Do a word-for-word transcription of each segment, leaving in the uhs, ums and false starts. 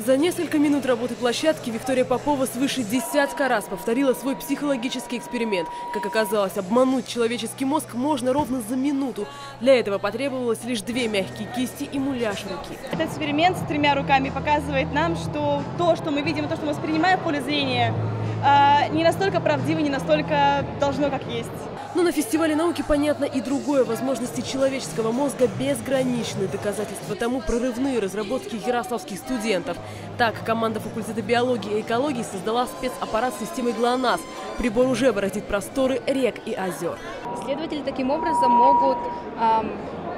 За несколько минут работы площадки Виктория Попова свыше десятка раз повторила свой психологический эксперимент. Как оказалось, обмануть человеческий мозг можно ровно за минуту. Для этого потребовалось лишь две мягкие кисти и муляж руки. Этот эксперимент с тремя руками показывает нам, что то, что мы видим, то, что мы воспринимаем в поле зрения, не настолько правдиво, не настолько должно как есть. Но на фестивале науки понятно и другое. Возможности человеческого мозга безграничны. Доказательства тому прорывные разработки ярославских студентов. Так, команда факультета биологии и экологии создала спецаппарат с системой ГЛОНАСС. Прибор уже бороздит просторы рек и озер. Исследователи таким образом могут эм,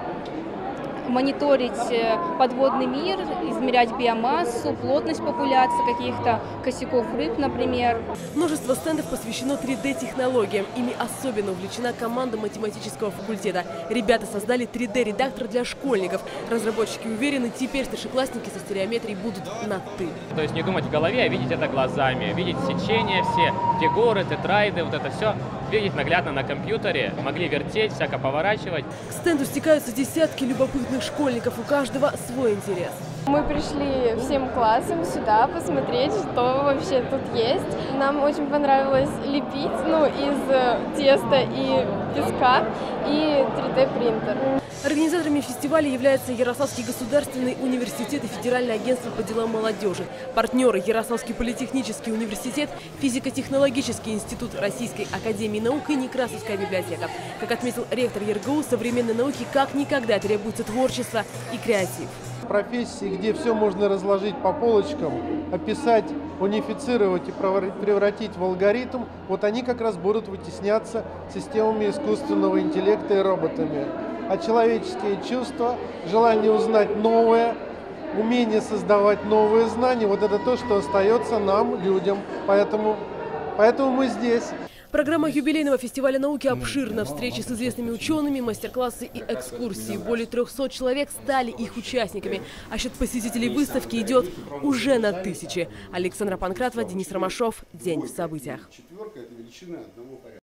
мониторить подводный мир, измерять биомассу, плотность популяции каких-то косяков рыб, например. Множество стендов посвящено три дэ технологиям. Ими особенно увлечена команда математического факультета. Ребята создали три дэ редактор для школьников. Разработчики уверены, теперь старшеклассники со стереометрией будут на «ты». То есть не думать в голове, а видеть это глазами, видеть сечения все, фигуры, тетраиды, вот это все. Видеть наглядно на компьютере, могли вертеть, всяко поворачивать. К стенду стекаются десятки любопытных школьников, у каждого свой интерес. Мы пришли всем классом сюда посмотреть, что вообще тут есть. Нам очень понравилось лепить, ну, из теста и песка, и три дэ принтер. Организаторами фестиваля являются Ярославский государственный университет и Федеральное агентство по делам молодежи. Партнеры – Ярославский политехнический университет, Физико-технологический институт Российской академии наук и Некрасовская библиотека. Как отметил ректор ЕРГУ, современной науке как никогда требуется творчество и креатив. Профессии, где все можно разложить по полочкам, описать, унифицировать и превратить в алгоритм, вот они как раз будут вытесняться системами искусственного интеллекта и роботами. А человеческие чувства, желание узнать новое, умение создавать новые знания, вот это то, что остается нам, людям. Поэтому, поэтому мы здесь. Программа юбилейного фестиваля науки обширна. Встречи с известными учеными, мастер-классы и экскурсии. Более трехсот человек стали их участниками. А счет посетителей выставки идет уже на тысячи. Александра Панкратова, Денис Ромашов. День в событиях.